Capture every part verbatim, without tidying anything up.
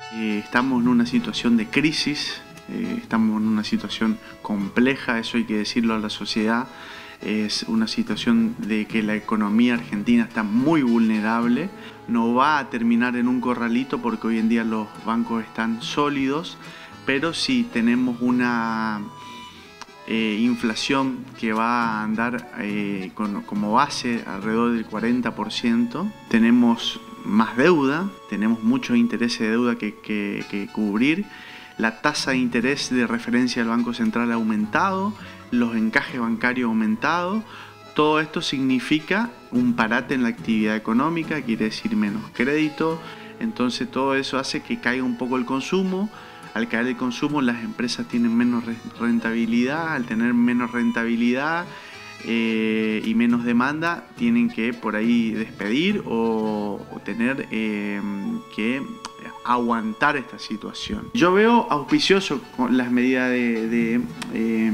Eh, estamos en una situación de crisis, eh, estamos en una situación compleja, eso hay que decirlo a la sociedad. Es una situación de que la economía argentina está muy vulnerable, no va a terminar en un corralito porque hoy en día los bancos están sólidos, pero sí tenemos una eh, inflación que va a andar eh, con, como base alrededor del cuarenta por ciento, tenemos más deuda, tenemos muchos intereses de deuda que, que, que cubrir, la tasa de interés de referencia del Banco Central ha aumentado, los encajes bancarios han aumentado. Todo esto significa un parate en la actividad económica, quiere decir menos crédito, entonces todo eso hace que caiga un poco el consumo. Al caer el consumo, las empresas tienen menos rentabilidad, al tener menos rentabilidad eh, y menos demanda, tienen que por ahí despedir o, o tener eh, que aguantar esta situación. Yo veo auspicioso con las medidas de, de, eh,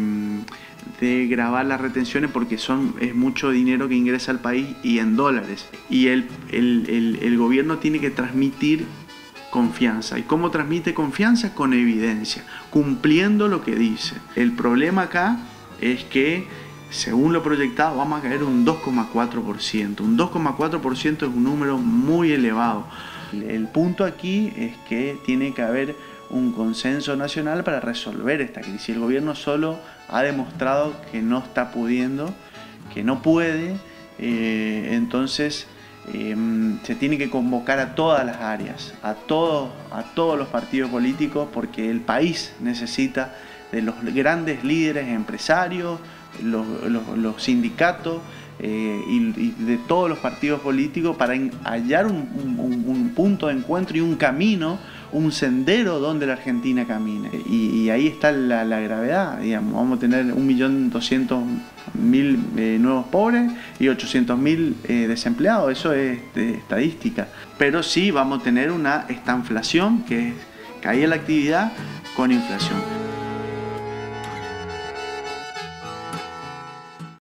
de grabar las retenciones porque son, es mucho dinero que ingresa al país y en dólares. Y el, el, el, el gobierno tiene que transmitir confianza. ¿Y cómo transmite confianza? Con evidencia, cumpliendo lo que dice. El problema acá es que, según lo proyectado, vamos a caer un dos coma cuatro por ciento. Un dos coma cuatro por ciento es un número muy elevado. El punto aquí es que tiene que haber un consenso nacional para resolver esta crisis. El gobierno solo ha demostrado que no está pudiendo, que no puede, eh, entonces eh, se tiene que convocar a todas las áreas, a todos, a todos los partidos políticos, porque el país necesita de los grandes líderes empresarios, los, los, los sindicatos, Eh, y, y de todos los partidos políticos para hallar un, un, un punto de encuentro y un camino, un sendero donde la Argentina camine. Y, y ahí está la, la gravedad, digamos. Vamos a tener un millón doscientos mil eh, nuevos pobres y ochocientos mil eh, desempleados, eso es de estadística. Pero sí vamos a tener una estanflación, que es caída la actividad con inflación.